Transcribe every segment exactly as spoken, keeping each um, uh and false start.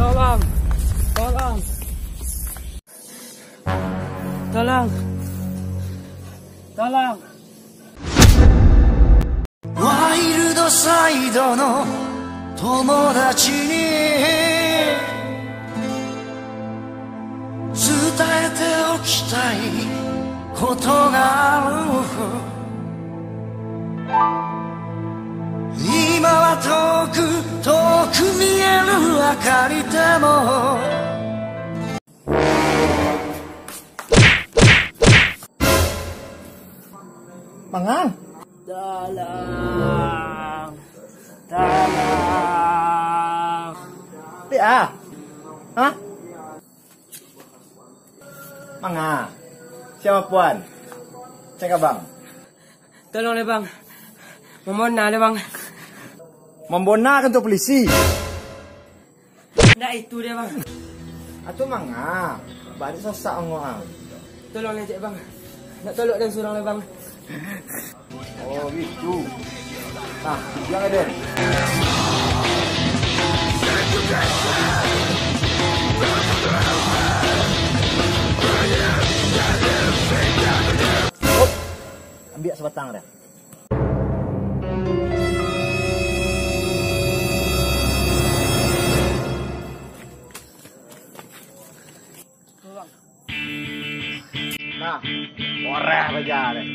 Tolong. Tolong. Tolong. Tolong. ワイルドサイドの友達に伝えておきたいことがある。今は遠く遠く見える明かりでも Mangang. Tolong. Tolong. Pi ah. Hah? Manga. Siapa puan? Cek abang. Tolong deh bang. Memona deh bang. Membonakan tuh polisi. Nggak itu dia bang. Atau manga. Bari sesak ngoang. Tolong aja bang. Nak tolong dan surang deh bang. Oh gitu. Nah, jangan deh. Oh, ambil sebatang deh. Nah, oreh aja deh.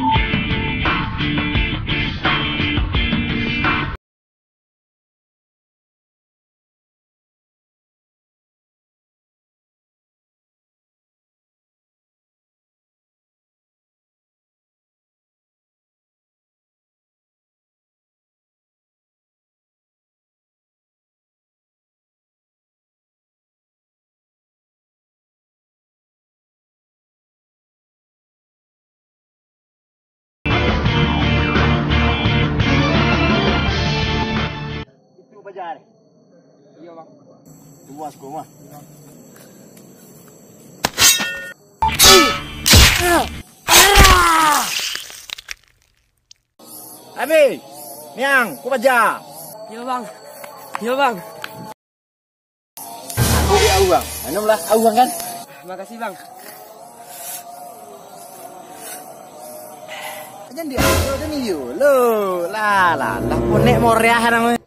Bajar. Iya bang. Puas gua mah. Abi, Niang, ku baja. Iya bang. Iya bang. Aku di awang. Anum lah, awang kan? Terima kasih bang. Aja dia, dia ni yo. Lo, la la, la ponek moriah nang.